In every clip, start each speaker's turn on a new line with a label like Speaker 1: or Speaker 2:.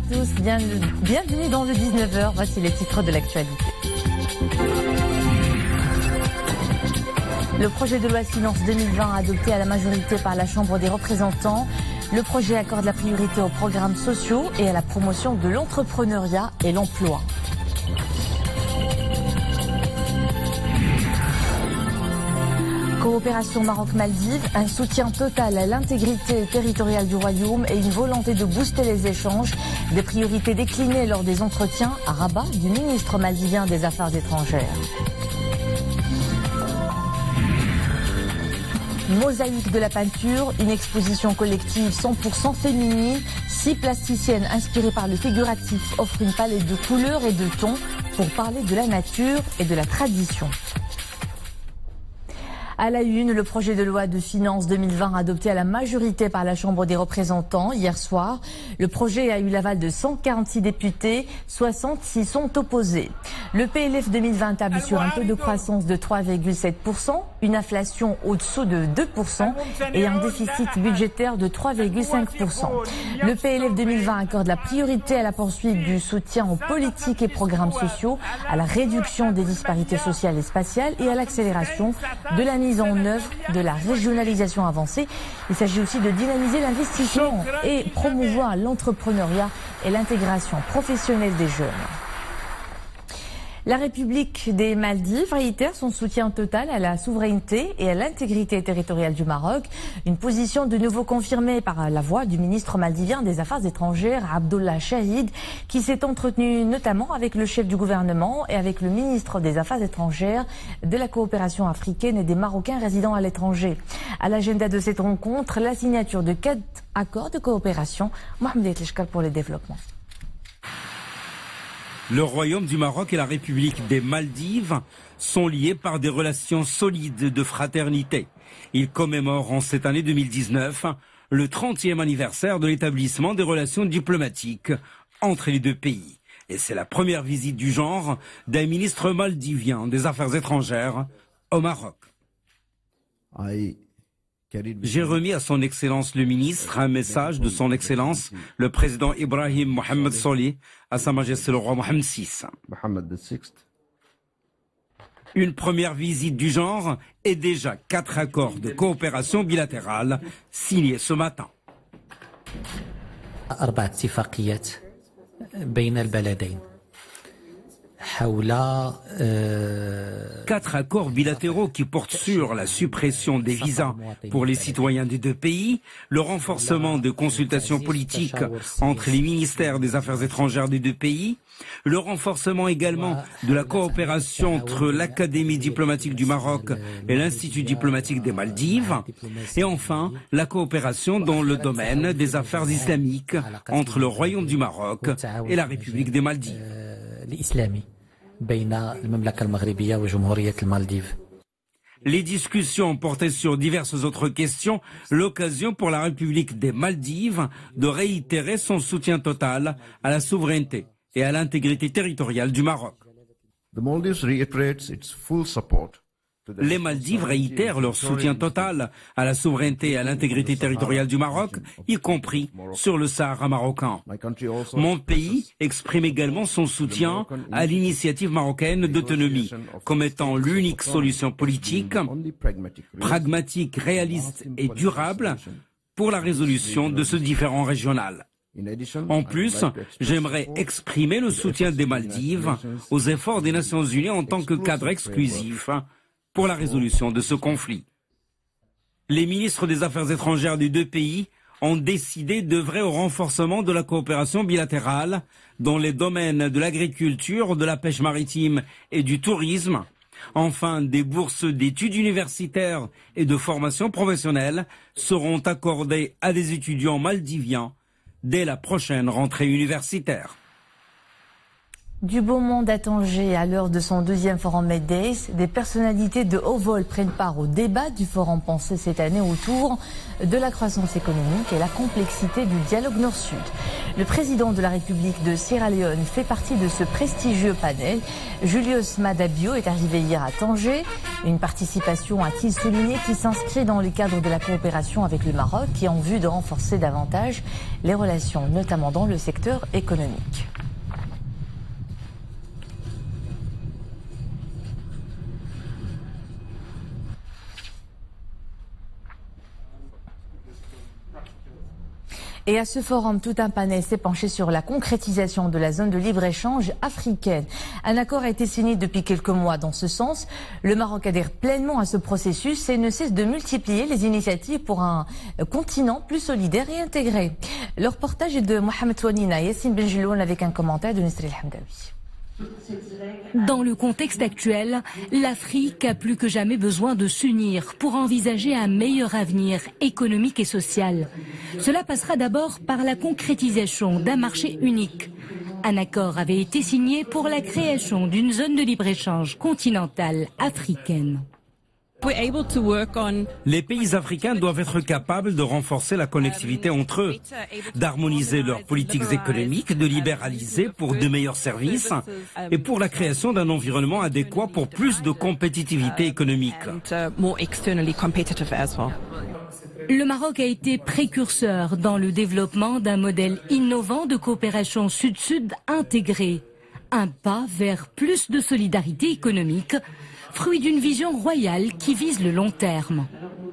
Speaker 1: tous, bienvenue dans le 19h, voici les titres de l'actualité. Le projet de loi de finances 2020 adopté à la majorité par la Chambre des représentants. Le projet accorde la priorité aux programmes sociaux et à la promotion de l'entrepreneuriat et l'emploi. Coopération Maroc-Maldives, un soutien total à l'intégrité territoriale du Royaume et une volonté de booster les échanges, des priorités déclinées lors des entretiens à Rabat du ministre maldivien des Affaires étrangères. Mosaïque de la peinture, une exposition collective 100% féminine. 6 plasticiennes inspirées par le figuratif offrent une palette de couleurs et de tons pour parler de la nature et de la tradition. À la une, le projet de loi de finances 2020 adopté à la majorité par la Chambre des représentants hier soir. Le projet a eu l'aval de 146 députés, 60 s'y sont opposés. Le PLF 2020 table sur un taux de croissance de 3,7%, une inflation au-dessous de 2% et un déficit budgétaire de 3,5%. Le PLF 2020 accorde la priorité à la poursuite du soutien aux politiques et programmes sociaux, à la réduction des disparités sociales et spatiales et à l'accélération de la mise en œuvre de la régionalisation avancée. Il s'agit aussi de dynamiser l'investissement et promouvoir l'entrepreneuriat et l'intégration professionnelle des jeunes. La République des Maldives réitère son soutien total à la souveraineté et à l'intégrité territoriale du Maroc. Une position de nouveau confirmée par la voix du ministre maldivien des Affaires étrangères, Abdullah Chahid, qui s'est entretenu notamment avec le chef du gouvernement et avec le ministre des Affaires étrangères, de la coopération africaine et des Marocains résidant à l'étranger. À l'agenda de cette rencontre, la signature de 4 accords de coopération. Mohamed Etleshkal pour le développement.
Speaker 2: Le Royaume du Maroc et la République des Maldives sont liés par des relations solides de fraternité. Ils commémorent en cette année 2019 le 30e anniversaire de l'établissement des relations diplomatiques entre les deux pays. Et c'est la première visite du genre d'un ministre maldivien des Affaires étrangères au Maroc. J'ai remis à son Excellence le ministre un message de son Excellence, le président Ibrahim Mohamed Solih, à Sa Majesté le roi Mohamed VI. Une première visite du genre et déjà 4 accords de coopération bilatérale signés ce matin. 4 accords bilatéraux qui portent sur la suppression des visas pour les citoyens des deux pays, le renforcement de consultations politiques entre les ministères des Affaires étrangères des deux pays, le renforcement également de la coopération entre l'Académie diplomatique du Maroc et l'Institut diplomatique des Maldives, et enfin la coopération dans le domaine des affaires islamiques entre le Royaume du Maroc et la République des Maldives. Les discussions portaient sur diverses autres questions, l'occasion pour la République des Maldives de réitérer son soutien total à la souveraineté et à l'intégrité territoriale du Maroc. Les Maldives réitèrent leur soutien total à la souveraineté et à l'intégrité territoriale du Maroc, y compris sur le Sahara marocain. Mon pays exprime également son soutien à l'initiative marocaine d'autonomie, comme étant l'unique solution politique, pragmatique, réaliste et durable pour la résolution de ce différend régional. En plus, j'aimerais exprimer le soutien des Maldives aux efforts des Nations Unies en tant que cadre exclusif pour la résolution de ce conflit. Les ministres des Affaires étrangères des deux pays ont décidé d'œuvrer au renforcement de la coopération bilatérale dans les domaines de l'agriculture, de la pêche maritime et du tourisme. Enfin, des bourses d'études universitaires et de formation professionnelle seront accordées à des étudiants maldiviens dès la prochaine rentrée universitaire.
Speaker 1: Du beau monde à Tanger, à l'heure de son deuxième forum Meddays, des personnalités de haut vol prennent part au débat du forum pensé cette année autour de la croissance économique et la complexité du dialogue Nord-Sud. Le président de la République de Sierra Leone fait partie de ce prestigieux panel. Julius Maada Bio est arrivé hier à Tanger. Une participation, a-t-il souligné, qui s'inscrit dans le cadre de la coopération avec le Maroc et en vue de renforcer davantage les relations, notamment dans le secteur économique. Et à ce forum, tout un panel s'est penché sur la concrétisation de la zone de libre-échange africaine. Un accord a été signé depuis quelques mois dans ce sens. Le Maroc adhère pleinement à ce processus et ne cesse de multiplier les initiatives pour un continent plus solidaire et intégré. Le reportage est de Mohamed Touanina et Yassine Benjeloun avec un commentaire de Nesri El-Hamdawi.
Speaker 3: Dans le contexte actuel, l'Afrique a plus que jamais besoin de s'unir pour envisager un meilleur avenir économique et social. Cela passera d'abord par la concrétisation d'un marché unique. Un accord avait été signé pour la création d'une zone de libre-échange continentale africaine.
Speaker 2: Les pays africains doivent être capables de renforcer la connectivité entre eux, d'harmoniser leurs politiques économiques, de libéraliser pour de meilleurs services et pour la création d'un environnement adéquat pour plus de compétitivité économique.
Speaker 3: Le Maroc a été précurseur dans le développement d'un modèle innovant de coopération sud-sud intégré. Un pas vers plus de solidarité économique, fruit d'une vision royale qui vise le long terme.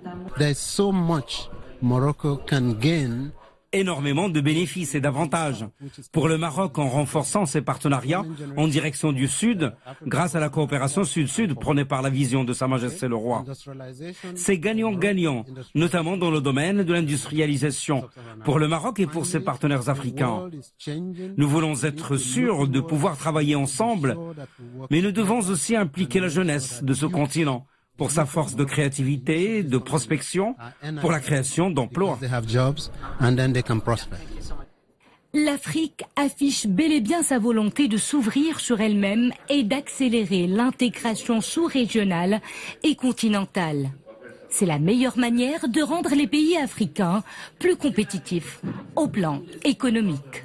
Speaker 2: Énormément de bénéfices et d'avantages pour le Maroc en renforçant ses partenariats en direction du Sud grâce à la coopération Sud-Sud prônée par la vision de Sa Majesté le Roi. C'est gagnant-gagnant, notamment dans le domaine de l'industrialisation pour le Maroc et pour ses partenaires africains. Nous voulons être sûrs de pouvoir travailler ensemble, mais nous devons aussi impliquer la jeunesse de ce continent pour sa force de créativité, de prospection, pour la création d'emplois.
Speaker 3: L'Afrique affiche bel et bien sa volonté de s'ouvrir sur elle-même et d'accélérer l'intégration sous-régionale et continentale. C'est la meilleure manière de rendre les pays africains plus compétitifs au plan économique.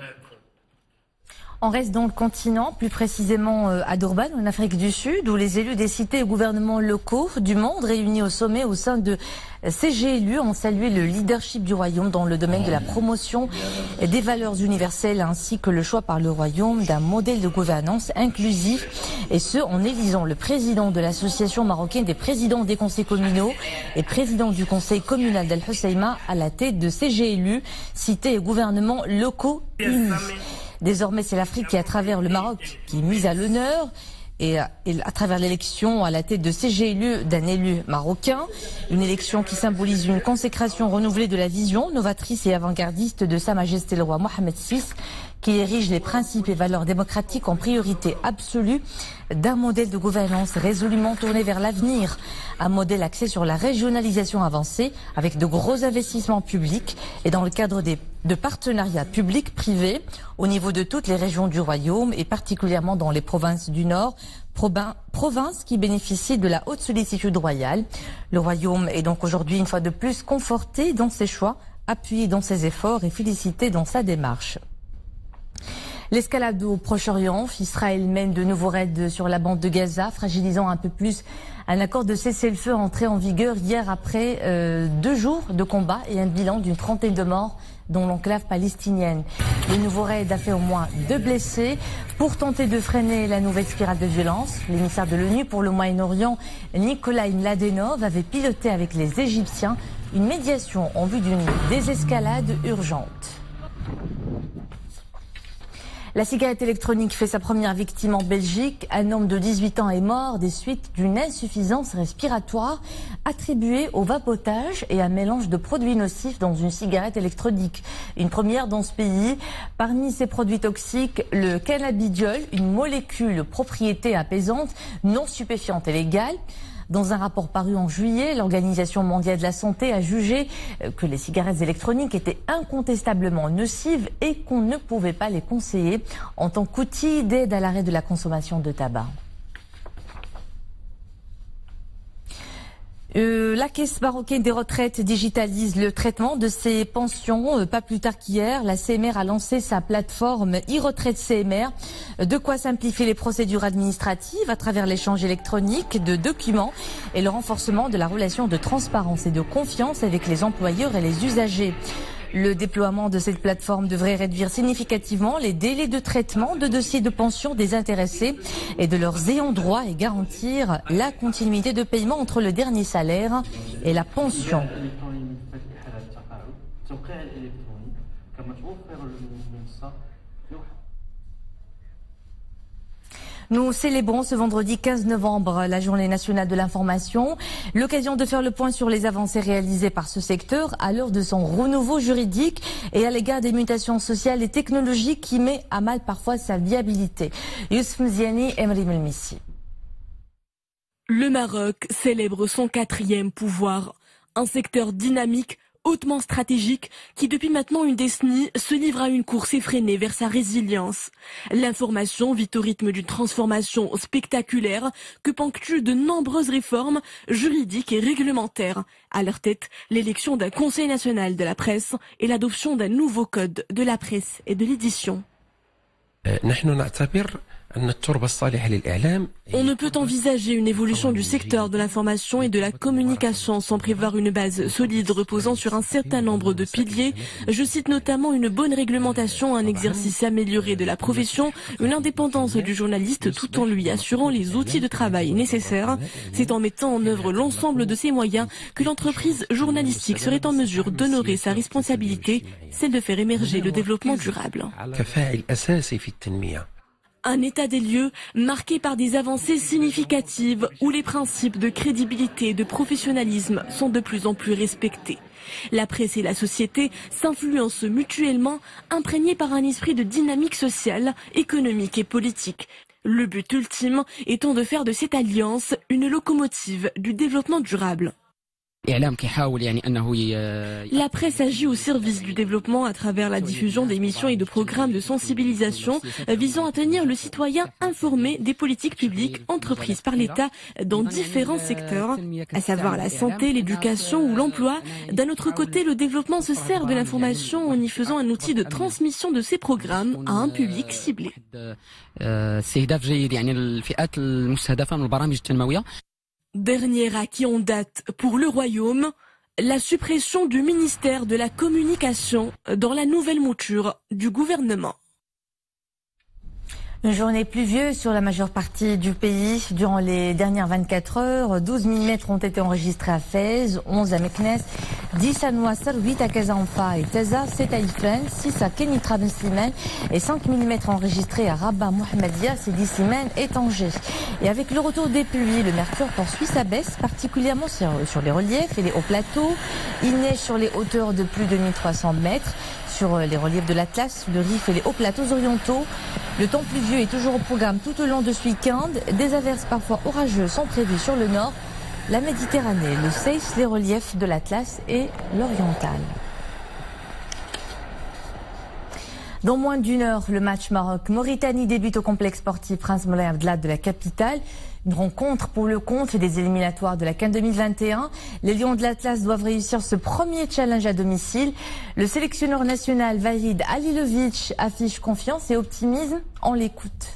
Speaker 1: On reste dans le continent, plus précisément à Durban, en Afrique du Sud, où les élus des cités et gouvernements locaux du monde réunis au sommet au sein de CGLU ont salué le leadership du Royaume dans le domaine de la promotion des valeurs universelles ainsi que le choix par le Royaume d'un modèle de gouvernance inclusif, et ce en élisant le président de l'association marocaine des présidents des conseils communaux et président du conseil communal d'Al Hoceima à la tête de CGLU, cités et gouvernements locaux unis. Désormais, c'est l'Afrique qui, à travers le Maroc, qui est mise à l'honneur et à travers l'élection à la tête de CGLU d'un élu marocain. Une élection qui symbolise une consécration renouvelée de la vision novatrice et avant-gardiste de Sa Majesté le Roi Mohamed VI, qui érige les principes et valeurs démocratiques en priorité absolue d'un modèle de gouvernance résolument tourné vers l'avenir. Un modèle axé sur la régionalisation avancée avec de gros investissements publics et dans le cadre de partenariats publics-privés au niveau de toutes les régions du Royaume et particulièrement dans les provinces du Nord, provinces qui bénéficient de la haute sollicitude royale. Le Royaume est donc aujourd'hui une fois de plus conforté dans ses choix, appuyé dans ses efforts et félicité dans sa démarche. L'escalade au Proche-Orient, Israël mène de nouveaux raids sur la bande de Gaza, fragilisant un peu plus un accord de cessez-le-feu entré en vigueur hier après 2 jours de combat et un bilan d'une 30aine de morts dont l'enclave palestinienne. Le nouveau raid a fait au moins 2 blessés. Pour tenter de freiner la nouvelle spirale de violence, l'émissaire de l'ONU pour le Moyen-Orient, Nikolai Mladenov, avait piloté avec les Égyptiens une médiation en vue d'une désescalade urgente. La cigarette électronique fait sa première victime en Belgique. Un homme de 18 ans est mort des suites d'une insuffisance respiratoire attribuée au vapotage et un mélange de produits nocifs dans une cigarette électronique. Une première dans ce pays. Parmi ces produits toxiques, le cannabidiol, une molécule propriété apaisante, non stupéfiante et légale. Dans un rapport paru en juillet, l'Organisation mondiale de la santé a jugé que les cigarettes électroniques étaient incontestablement nocives et qu'on ne pouvait pas les conseiller en tant qu'outil d'aide à l'arrêt de la consommation de tabac. La Caisse marocaine des retraites digitalise le traitement de ses pensions. Pas plus tard qu'hier, la CMR a lancé sa plateforme e-retraite CMR. De quoi simplifier les procédures administratives à travers l'échange électronique de documents et le renforcement de la relation de transparence et de confiance avec les employeurs et les usagers. Le déploiement de cette plateforme devrait réduire significativement les délais de traitement de dossiers de pension des intéressés et de leurs ayants droit et garantir la continuité de paiement entre le dernier salaire et la pension. Nous célébrons ce vendredi 15 novembre la journée nationale de l'information, l'occasion de faire le point sur les avancées réalisées par ce secteur à l'heure de son renouveau juridique et à l'égard des mutations sociales et technologiques qui met à mal parfois sa viabilité. Youssef Mziani, Emri Melmissi.
Speaker 4: Le Maroc célèbre son 4e pouvoir, un secteur dynamique, hautement stratégique, qui depuis maintenant une décennie se livre à une course effrénée vers sa résilience. L'information vit au rythme d'une transformation spectaculaire que ponctuent de nombreuses réformes juridiques et réglementaires. À leur tête, l'élection d'un Conseil national de la presse et l'adoption d'un nouveau code de la presse et de l'édition. On ne peut envisager une évolution du secteur de l'information et de la communication sans prévoir une base solide reposant sur un certain nombre de piliers. Je cite notamment une bonne réglementation, un exercice amélioré de la profession, une indépendance du journaliste tout en lui assurant les outils de travail nécessaires. C'est en mettant en œuvre l'ensemble de ces moyens que l'entreprise journalistique serait en mesure d'honorer sa responsabilité, celle de faire émerger le développement durable. Un état des lieux marqué par des avancées significatives où les principes de crédibilité et de professionnalisme sont de plus en plus respectés. La presse et la société s'influencent mutuellement, imprégnées par un esprit de dynamique sociale, économique et politique. Le but ultime étant de faire de cette alliance une locomotive du développement durable. La presse agit au service du développement à travers la diffusion d'émissions et de programmes de sensibilisation visant à tenir le citoyen informé des politiques publiques entreprises par l'État dans différents secteurs, à savoir la santé, l'éducation ou l'emploi. D'un autre côté, le développement se sert de l'information en y faisant un outil de transmission de ses programmes à un public ciblé. Dernier acquis en date pour le Royaume, la suppression du ministère de la Communication dans la nouvelle mouture du gouvernement.
Speaker 1: Une journée pluvieuse sur la majeure partie du pays durant les dernières 24 heures. 12 mm ont été enregistrés à Fès, 11 à Meknès, 10 à Nouassar, 8 à Kazanfa et Taza, 7 à Ifrane, 6 à Kenitra Ben Slimane et 5 mm enregistrés à Rabat, Mohamedia, Sidi Slimane et Tanger. Et avec le retour des pluies, le mercure poursuit sa baisse, particulièrement sur les reliefs et les hauts plateaux. Il neige sur les hauteurs de plus de 1300 mètres. Sur les reliefs de l'Atlas, le Rif et les hauts plateaux orientaux. Le temps pluvieux est toujours au programme tout au long de ce week-end. Des averses parfois orageuses sont prévues sur le nord, la Méditerranée, le Seyss, les reliefs de l'Atlas et l'Oriental. Dans moins d'une heure, le match Maroc-Mauritanie débute au complexe sportif Prince Moulay Abdellah de la capitale. Une rencontre pour le compte des éliminatoires de la CAN 2021. Les Lions de l'Atlas doivent réussir ce premier challenge à domicile. Le sélectionneur national Vahid Halilovic affiche confiance et optimisme. On l'écoute.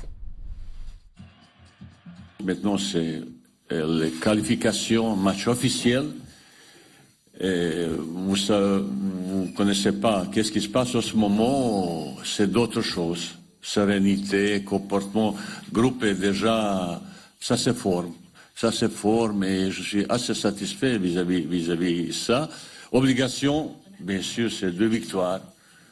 Speaker 5: Maintenant, c'est les qualifications, match officiel. Et vous ne connaissez pas qu'est-ce qui se passe en ce moment, c'est d'autres choses. Sérénité, comportement, groupe est déjà, ça se forme et je suis assez satisfait vis-à-vis de ça. Obligation, bien sûr, c'est 2 victoires.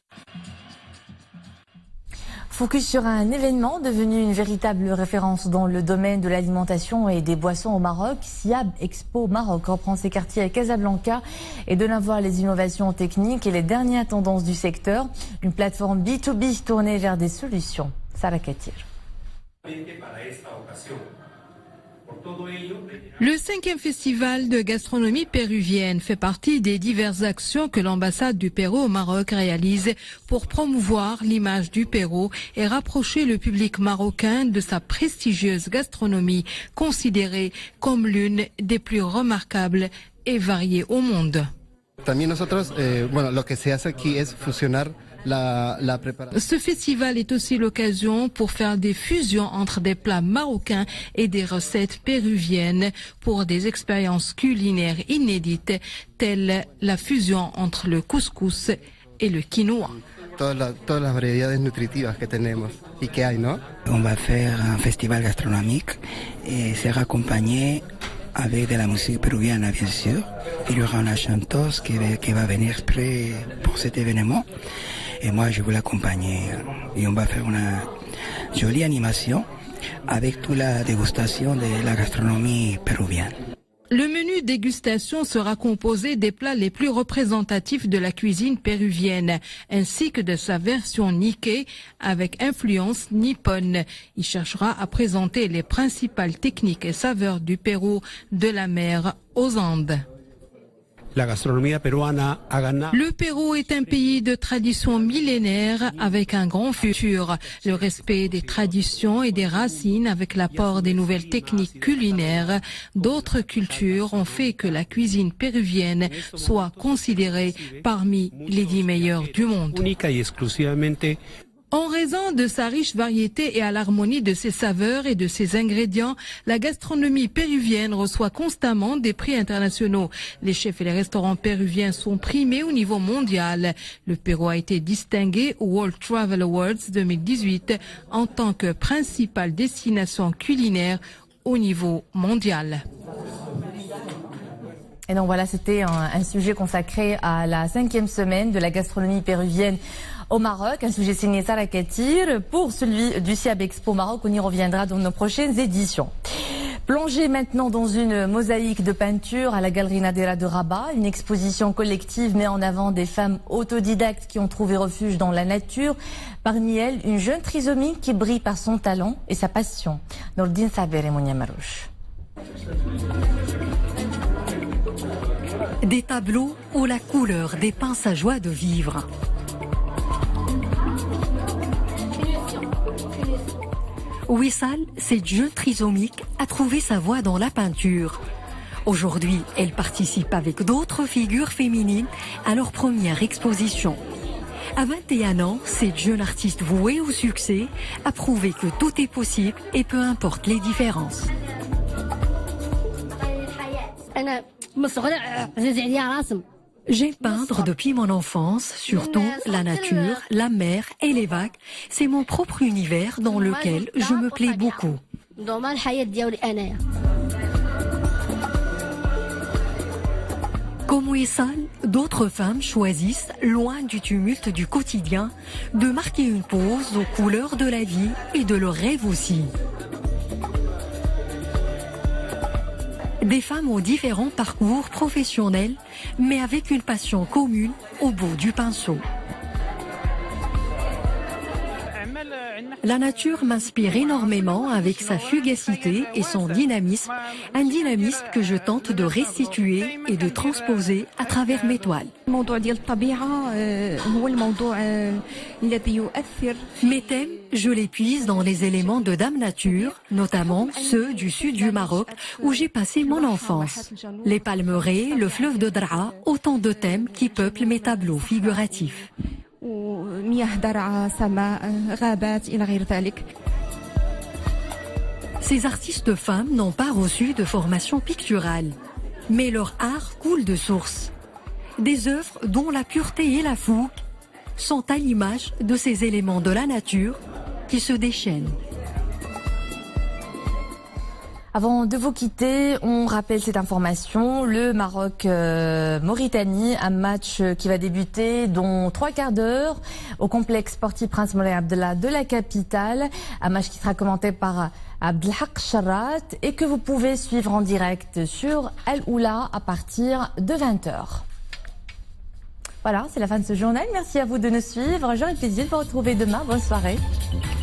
Speaker 1: Focus sur un événement devenu une véritable référence dans le domaine de l'alimentation et des boissons au Maroc. Siab Expo Maroc reprend ses quartiers à Casablanca et donne à voir les innovations techniques et les dernières tendances du secteur. Une plateforme B2B tournée vers des solutions. Sarah Katir.
Speaker 6: Le 5e festival de gastronomie péruvienne fait partie des diverses actions que l'ambassade du Pérou au Maroc réalise pour promouvoir l'image du Pérou et rapprocher le public marocain de sa prestigieuse gastronomie, considérée comme l'une des plus remarquables et variées au monde. Ce festival est aussi l'occasion pour faire des fusions entre des plats marocains et des recettes péruviennes pour des expériences culinaires inédites telles la fusion entre le couscous et le quinoa.
Speaker 7: On va faire un festival gastronomique et sera accompagné avec de la musique péruvienne, bien sûr. Il y aura una chanteuse qui va venir exprès pour cet événement. Et moi, je vais l'accompagner. Et on va faire une jolie animation avec toute la dégustation de la gastronomie péruvienne.
Speaker 6: Le menu dégustation sera composé des plats les plus représentatifs de la cuisine péruvienne, ainsi que de sa version Nikkei avec influence nippone. Il cherchera à présenter les principales techniques et saveurs du Pérou, de la mer aux Andes. Le Pérou est un pays de tradition millénaire avec un grand futur. Le respect des traditions et des racines avec l'apport des nouvelles techniques culinaires d'autres cultures ont fait que la cuisine péruvienne soit considérée parmi les 10 meilleures du monde. En raison de sa riche variété et à l'harmonie de ses saveurs et de ses ingrédients, la gastronomie péruvienne reçoit constamment des prix internationaux. Les chefs et les restaurants péruviens sont primés au niveau mondial. Le Pérou a été distingué au World Travel Awards 2018 en tant que principale destination culinaire au niveau mondial.
Speaker 1: Et donc voilà, c'était un sujet consacré à la 5e semaine de la gastronomie péruvienne au Maroc, un sujet signé Sarah Katir. Pour celui du Siab Expo Maroc, on y reviendra dans nos prochaines éditions. Plongez maintenant dans une mosaïque de peinture à la Galerie Nadera de Rabat. Une exposition collective met en avant des femmes autodidactes qui ont trouvé refuge dans la nature. Parmi elles, une jeune trisomique qui brille par son talent et sa passion. Nordine Saber et Mounia Marouche.
Speaker 8: Des tableaux où la couleur dépeint sa joie de vivre. Wissal, cette jeune trisomique, a trouvé sa voie dans la peinture. Aujourd'hui, elle participe avec d'autres figures féminines à leur première exposition. À 21 ans, cette jeune artiste vouée au succès a prouvé que tout est possible et peu importe les différences. J'aime peindre depuis mon enfance, surtout la nature, la mer et les vagues. C'est mon propre univers dans lequel je me plais beaucoup. Comme Wissal, d'autres femmes choisissent, loin du tumulte du quotidien, de marquer une pause aux couleurs de la vie et de leurs rêves aussi. Des femmes aux différents parcours professionnels, mais avec une passion commune au bout du pinceau. La nature m'inspire énormément avec sa fugacité et son dynamisme, un dynamisme que je tente de restituer et de transposer à travers mes toiles. Mes thèmes, je les puise dans les éléments de Dame Nature, notamment ceux du sud du Maroc où j'ai passé mon enfance. Les palmeraies, le fleuve de Draa, autant de thèmes qui peuplent mes tableaux figuratifs. Ces artistes femmes n'ont pas reçu de formation picturale, mais leur art coule de source. Des œuvres dont la pureté et la fougue sont à l'image de ces éléments de la nature qui se déchaînent.
Speaker 1: Avant de vous quitter, on rappelle cette information. Le Maroc-Mauritanie, un match qui va débuter dans 3 quarts d'heure au complexe sportif Prince Moulay Abdallah de la capitale. Un match qui sera commenté par Abdelhak Charrat et que vous pouvez suivre en direct sur Al Oula à partir de 20h. Voilà, c'est la fin de ce journal. Merci à vous de nous suivre. J'aurai le plaisir de vous retrouver demain. Bonne soirée.